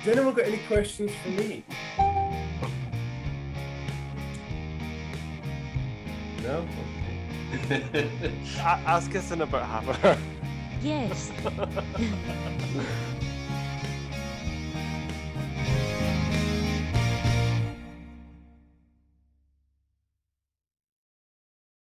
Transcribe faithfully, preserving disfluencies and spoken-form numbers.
Has anyone got any questions for me? No? Okay. Ask us in about half an hour. Yes.